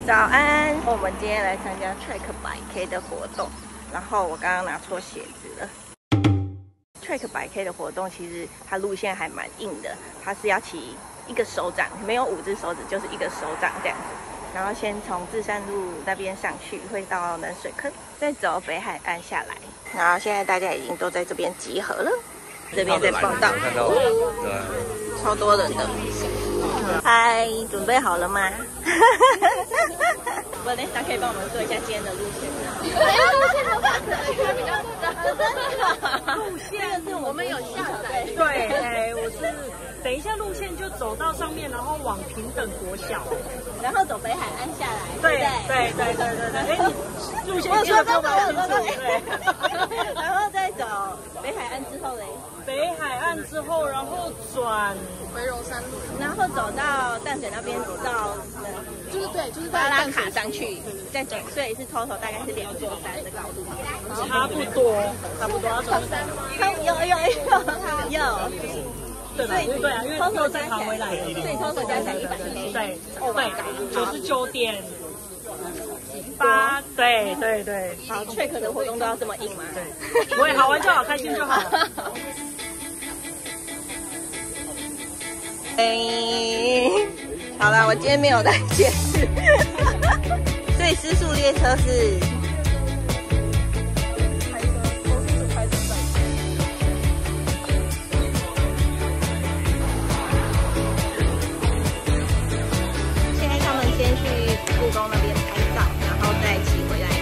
早安，我们今天来参加 Trek 100K 的活动，然后我刚刚拿错鞋子了。Trek 100K 的活动其实它路线还蛮硬的，它是要骑一个手掌，没有5只手指，就是一个手掌这样子。然后先从至善路那边上去，会到冷水坑，再走北海岸下来。然后现在大家已经都在这边集合了，这边在报道，超多人的。嗨，准备好了吗？Vanessa 可以帮我们做一下今天的路线吗？ 路线的话，比较路线是我们有下载。 对，我是等一下路线就走到上面，然后往平等国小， 然后走北海岸下来。 对。路线记得跟我清楚。 对。然后再走北海岸之后嘞？ 北海岸之后，然后转回柔山路， 然后走到淡水那边到就是巴拉卡上去，再转，所以是 total 大概是2座山的高度。 差不多要走有。 对吧？对啊，因为 total 再爬回来， 所以 total 加起来100K。 对，99.8，对。 好 ，Trek 的活动都要这么硬吗？ 对，不会，好玩就好，开心就好。 好了，我今天没有在解释。所以失速列车是。先去故宫那边拍照，然后再骑回来。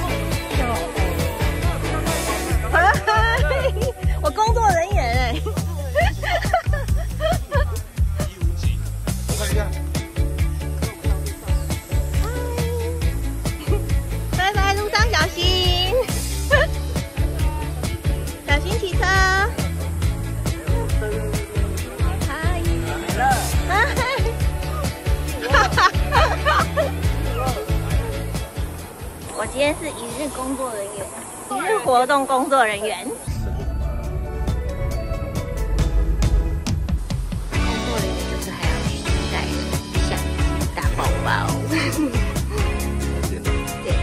我工作人员哎。 我看一下。 拜拜，路上小心，小心骑车。嗨，来了。我今天是1日工作人员，1日活动工作人员。工作人员就是还要携带相机、大包包。对，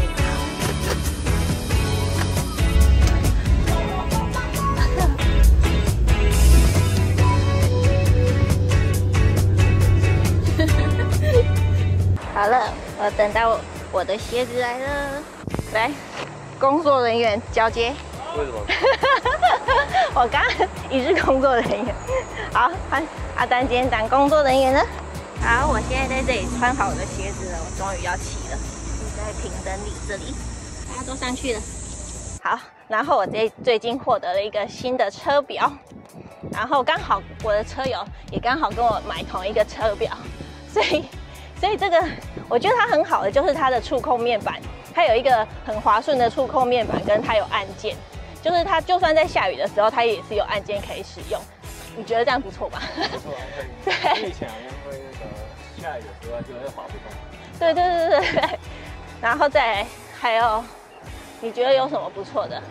好了，我等到我的鞋子来了，来，工作人员交接。 为什么？ 我刚1日工作人员。好，换阿丹今天当工作人员了。好，我现在在这里穿好我的鞋子了，我终于要骑了。在平等里这里，大家都上去了。好，然后我最近获得了一个新的车表，然后刚好我的车友也刚好跟我买同一个车表，所以这个我觉得它很好的就是它的触控面板，它有一个很滑顺的触控面板，跟它有按键，就是它就算在下雨的时候，它也是有按键可以使用。你觉得这样不错吧？ 不错，可以。对。以前好像会那个下雨的时候就会滑不动。 对。然后再来还有，你觉得有什么不错的？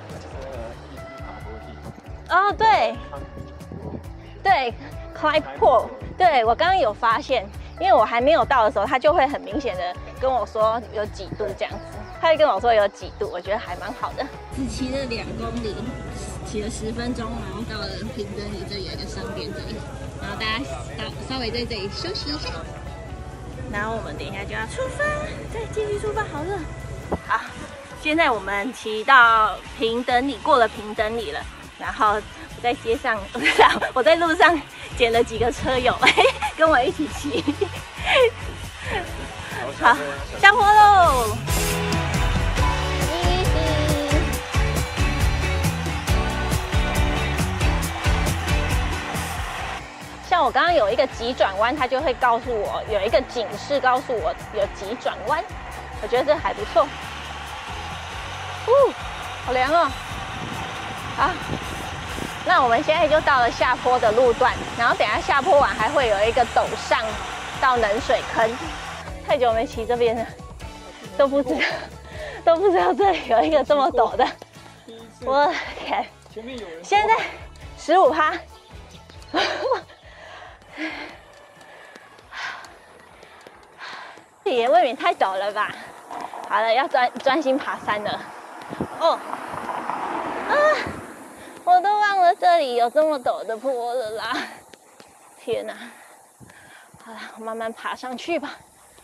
哦，对 ，Climb Pro， 对我刚刚有发现。因为我还没有到的时候，他就会很明显的跟我说有几度这样子，他会跟我说有几度，我觉得还蛮好的。只骑了2公里，骑了10分钟，然后到了平等里这里有一个商店这里，然后大家稍微在这里休息一下，然后我们等一下就要出发，再继续出发，好热。好，现在我们骑到平等里，过了平等里了，然后我在街上，我在路上捡了几个车友，跟我一起骑。好，下坡喽！像我刚刚有一个急转弯，它就会告诉我有一个警示，告诉我有急转弯。我觉得这还不错。好凉哦！好。那我们现在就到了下坡的路段，然后等一下下坡完还会有一个陡上到冷水坑。太久没骑这边了，都不知道这里有一个这么陡的。我的天！现在15%。 也未免太陡了吧？好了，要专心爬山了。哦，我都忘了这里有这么陡的坡了啦！天哪！好了，我慢慢爬上去吧。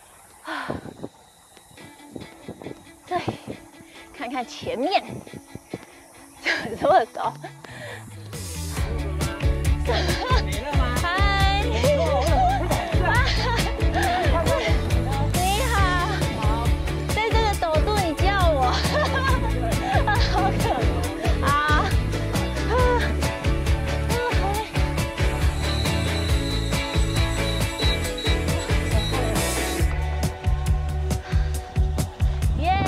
对，看看前面，怎么这么陡？ 没了吗？ 嗨，你好，在这个陡度你叫我，好可啊！耶！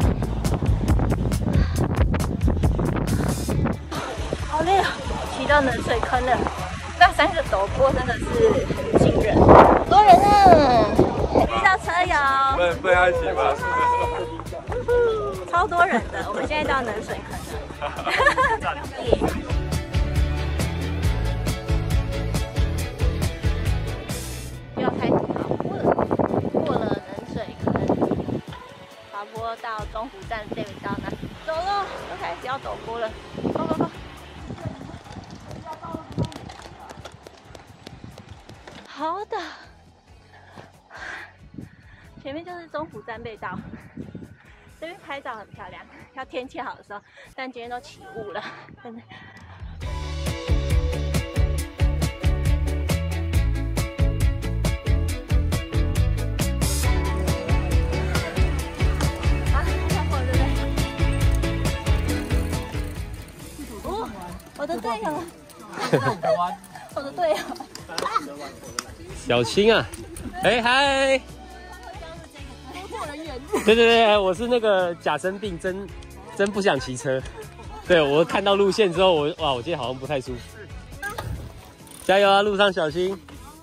好累啊，骑到冷水坑了。那3个陡坡真的是很惊人，好多人呢，遇到车友， 不要一起吧。 超多人的。我们现在到冷水坑了，又要开始爬坡了，过了冷水坑，爬坡到中湖站这里到那，走了，又开始要陡坡了，走走走。好的，前面就是中湖站背道，这边拍照很漂亮，要天气好的时候，但今天都起雾了，真的。啊，跳过对不对？哦，我的队友，我的队友。 小青啊，哎嗨！对对对，我是那个假生病，真不想骑车。对我看到路线之后，我今天好像不太舒服。加油啊，路上小心！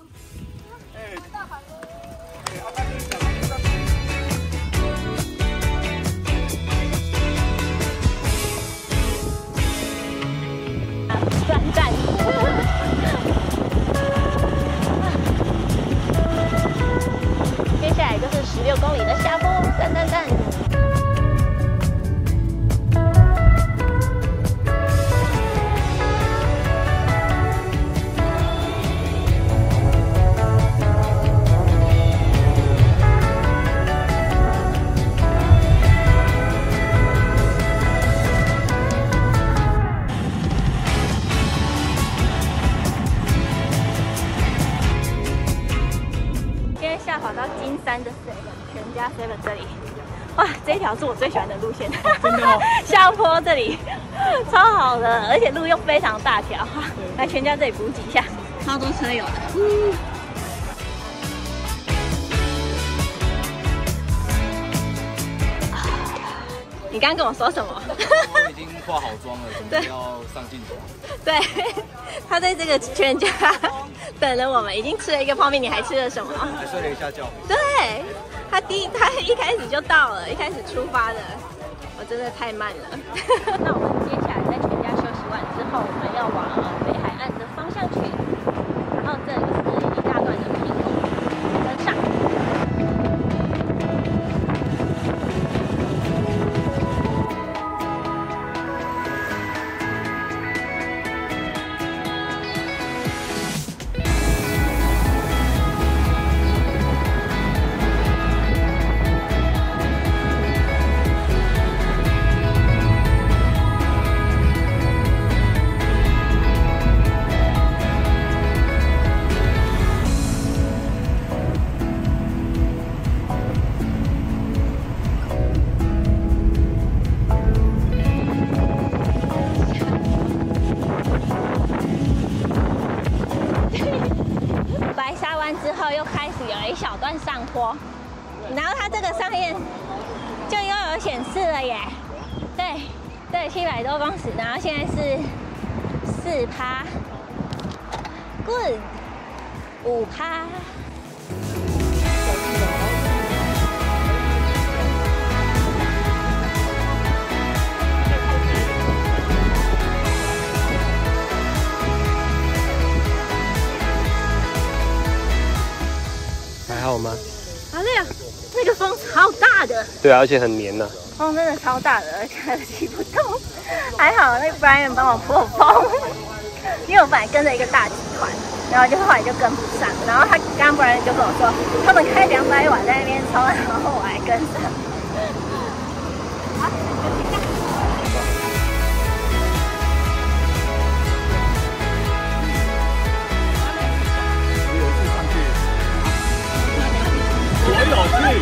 转站。接下来就是16公里的下坡，站。跑到金山的 7， 全家 7这里，哇，这一条是我最喜欢的路线，真的哦，下坡这里超好的，而且路又非常大条，来全家这里补给一下，超多车友的。你刚刚跟我说什么？ 我已经化好妆了，准备要上镜头。 对，他在这个全家等了我们，已经吃了一个泡面，你还吃了什么？ 还睡了一下觉。 对，他一开始就到了，一开始出发的，我真的太慢了。那我们接下来在全家休息完之后，我们要往北海岸的方向去，然后这里是一大段的平路，跟上。之后又开始有一小段上坡，然后它这个上面就又有显示了耶，对，700多公尺，然后现在是4%， good， 5%。 还好吗？ 好累啊！ 超大的。 对啊，而且很黏呐。 风真的超大的，而且还骑不动。还好那个 Brian 帮我破风，因为我本来跟着一个大集团，然后就后来就跟不上。然后他刚 Brian 就跟我说，他们开200瓦在那边冲，然后我还跟上。好， 我有去。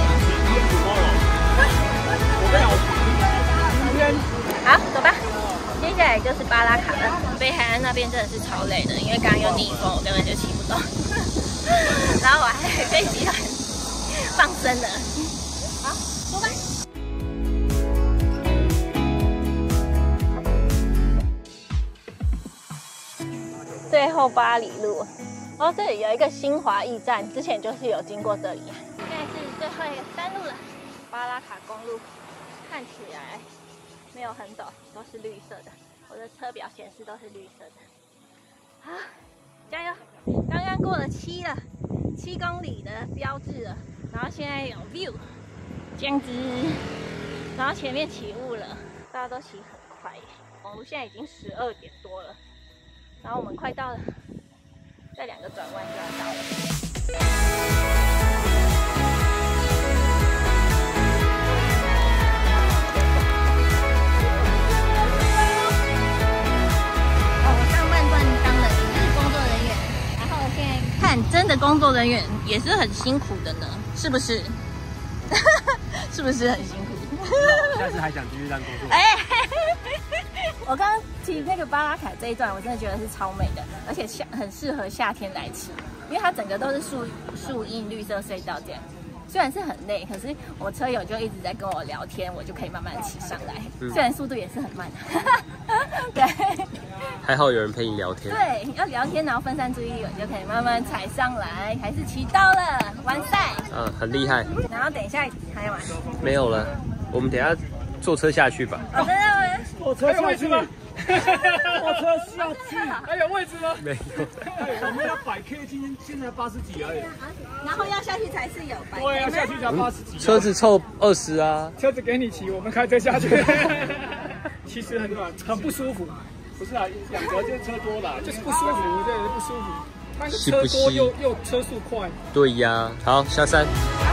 好，走吧。接下来就是巴拉卡了。北海岸那边真的是超累的，因为刚刚又逆风，我根本就骑不动。然后我还被集团放生了。好，走吧。最后巴黎路，然后这里有一个新华驿站，之前就是有经过这里。现在是最后一个山路了，巴拉卡公路，看起来没有很陡，都是绿色的。我的车表显示都是绿色的。好，加油！刚刚过了7公里的标志了，然后现在有 view， 这样子，然后前面起雾了，大家都骑很快耶。网路现在已经12点多了，然后我们快到了，再2个转弯就要到了。真的工作人员也是很辛苦的呢，是不是？是不是很辛苦？ 下次还想继续当工作？ 哎，我刚刚骑那个巴拉卡这一段，我真的觉得是超美的，而且很适合夏天来骑，因为它整个都是树荫绿色隧道这样。虽然是很累，可是我车友就一直在跟我聊天，我就可以慢慢骑上来。虽然速度也是很慢，对。 还好有人陪你聊天。 对，要聊天，然后分散注意力，我就可以慢慢踩上来。还是骑到了，完赛。 嗯，很厉害。 然后等一下还有吗？ 没有了，我们等一下坐车下去吧。 哦，真的吗？ 坐车下去吗？坐车下去，还有位置吗？ 没有。 我们要100K，现在80几而已。 然后要下去才是有100K。 对，要下去才80几。 车子凑20啊。 车子给你骑，我们开车下去。其实很不舒服。不是啊，养德这车多了，就是不舒服，对，不舒服。但是车多又车速快。 对呀，好，下山。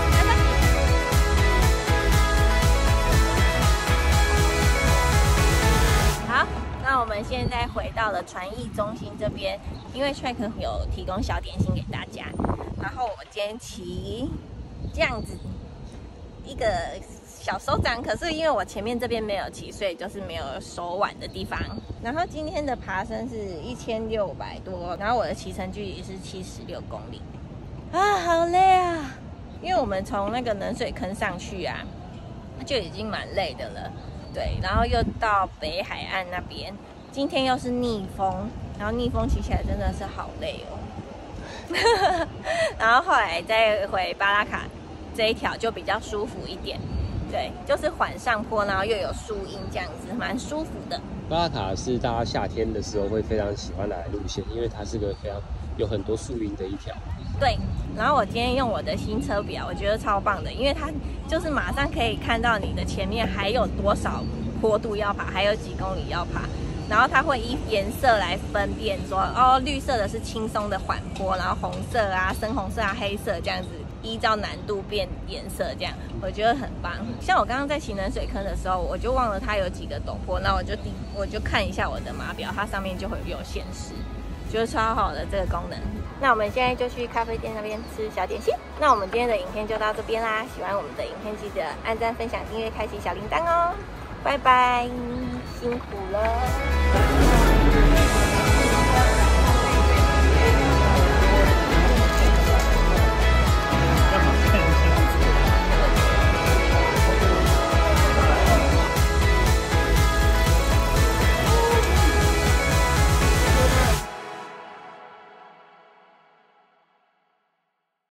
好，那我们现在回到了传艺中心这边，因为 Track 有提供小点心给大家，然后我今天骑这样子一个小手掌，可是因为我前面这边没有骑，所以就是没有手腕的地方。然后今天的爬升是1600多，然后我的骑乘距离是76公里。啊，好累啊！因为我们从那个冷水坑上去啊，就已经蛮累的了。对，然后又到北海岸那边，今天又是逆风，然后逆风骑起来真的是好累哦。然后后来再回巴拉卡这一条就比较舒服一点。对，就是缓上坡，然后又有树荫，这样子蛮舒服的。 巴拉卡是大家夏天的时候会非常喜欢来的路线，因为它是个非常有很多树荫的一条。 对，然后我今天用我的新车表，我觉得超棒的，因为它就是马上可以看到你的前面还有多少坡度要爬，还有几公里要爬。然后它会依颜色来分辨说，哦，绿色的是轻松的缓坡，然后红色啊、深红色啊、黑色这样子，依照难度变颜色，这样我觉得很棒。像我刚刚在骑冷水坑的时候，我就忘了它有几个陡坡，那我就看一下我的码表，它上面就会有显示，觉得超好的这个功能。那我们现在就去咖啡店那边吃小点心。那我们今天的影片就到这边啦，喜欢我们的影片记得按赞、分享、订阅、开启小铃铛哦。拜拜，辛苦了。